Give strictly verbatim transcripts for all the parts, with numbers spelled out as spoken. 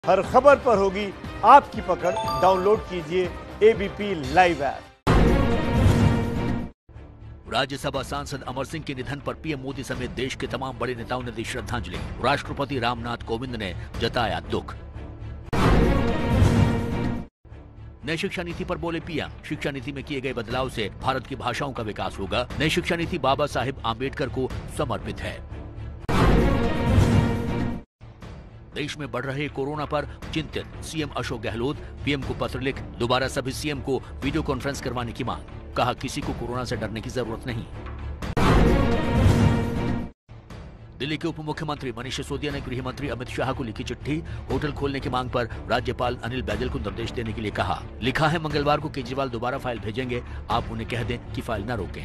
हर खबर पर होगी आपकी पकड़। डाउनलोड कीजिए एबीपी लाइव ऐप। राज्यसभा सांसद अमर सिंह के निधन पर पीएम मोदी समेत देश के तमाम बड़े नेताओं ने दी श्रद्धांजलि। राष्ट्रपति रामनाथ कोविंद ने जताया दुख। नई शिक्षा नीति पर बोले पीएम, शिक्षा नीति में किए गए बदलाव से भारत की भाषाओं का विकास होगा। नई शिक्षा नीति बाबा साहेब आम्बेडकर को समर्पित है। देश में बढ़ रहे कोरोना पर चिंतित सीएम अशोक गहलोत, पीएम को पत्र लिख दोबारा सभी सीएम को वीडियो कॉन्फ्रेंस करवाने की मांग। कहा, किसी को कोरोना से डरने की जरूरत नहीं। दिल्ली के उप मुख्यमंत्री मनीष सिसोदिया ने गृह मंत्री अमित शाह को लिखी चिट्ठी। होटल खोलने की मांग पर राज्यपाल अनिल बैजल को निर्देश देने के लिए कहा। लिखा है, मंगलवार को केजरीवाल दोबारा फाइल भेजेंगे, आप उन्हें कह दें कि फाइल न रोकें।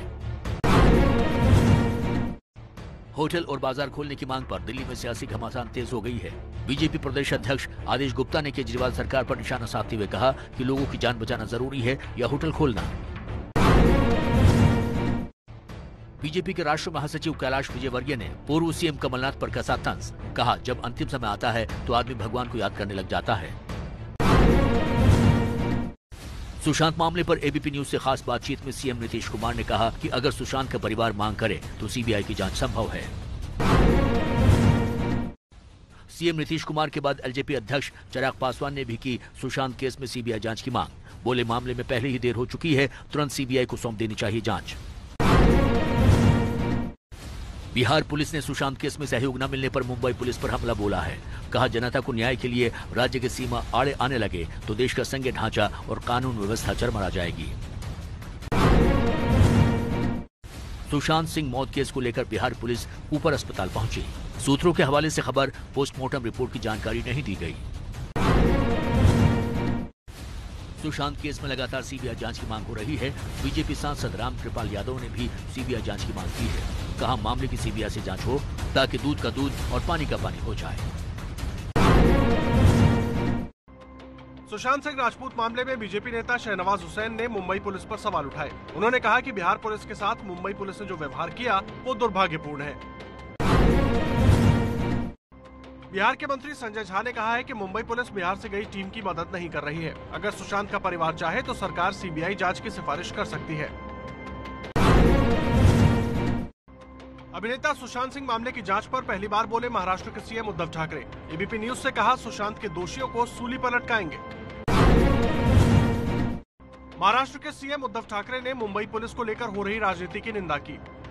होटल और बाजार खोलने की मांग पर दिल्ली में सियासी घमासान तेज हो गई है। बीजेपी प्रदेश अध्यक्ष आदेश गुप्ता ने केजरीवाल सरकार पर निशाना साधते हुए कहा कि लोगों की जान बचाना जरूरी है या होटल खोलना। बीजेपी के राष्ट्रीय महासचिव कैलाश विजयवर्गीय ने पूर्व सीएम कमलनाथ पर कसा तंज। कहा, जब अंतिम समय आता है तो आदमी भगवान को याद करने लग जाता है। सुशांत मामले पर एबीपी न्यूज से खास बातचीत में सीएम नीतीश कुमार ने कहा कि अगर सुशांत का परिवार मांग करे तो सीबीआई की जांच संभव है। सीएम नीतीश कुमार के बाद एलजेपी अध्यक्ष चिराग पासवान ने भी की सुशांत केस में सीबीआई जांच की मांग। बोले, मामले में पहले ही देर हो चुकी है, तुरंत सीबीआई को सौंप देनी चाहिए जांच। बिहार पुलिस ने सुशांत केस में सहयोग न मिलने पर मुंबई पुलिस पर हमला बोला है। कहा, जनता को न्याय के लिए राज्य की सीमा आड़े आने लगे तो देश का संघीय ढांचा और कानून व्यवस्था चरमरा जाएगी। सुशांत सिंह मौत केस को लेकर बिहार पुलिस ऊपर अस्पताल पहुंची। सूत्रों के हवाले से खबर, पोस्टमार्टम रिपोर्ट की जानकारी नहीं दी गई। सुशांत केस में लगातार सीबीआई जांच की मांग हो रही है। बीजेपी सांसद रामकृपाल यादव ने भी सीबीआई जांच की मांग की है। कहा, मामले की सीबीआई से जांच हो ताकि दूध का दूध और पानी का पानी हो जाए। सुशांत सिंह राजपूत मामले में बीजेपी नेता शहनवाज हुसैन ने मुंबई पुलिस पर सवाल उठाए। उन्होंने कहा कि बिहार पुलिस के साथ मुंबई पुलिस ने जो व्यवहार किया वो दुर्भाग्यपूर्ण है। बिहार के मंत्री संजय झा ने कहा है कि मुंबई पुलिस बिहार से गई टीम की मदद नहीं कर रही है। अगर सुशांत का परिवार चाहे तो सरकार सीबीआई जांच की सिफारिश कर सकती है। अभिनेता सुशांत सिंह मामले की जांच पर पहली बार बोले महाराष्ट्र के CM Uddhav Thackeray. ABP news से कहा, सुशांत के दोषियों को सूली पर लटकाएंगे। महाराष्ट्र के सीएम उद्धव ठाकरे ने मुंबई पुलिस को लेकर हो रही राजनीति की निंदा की।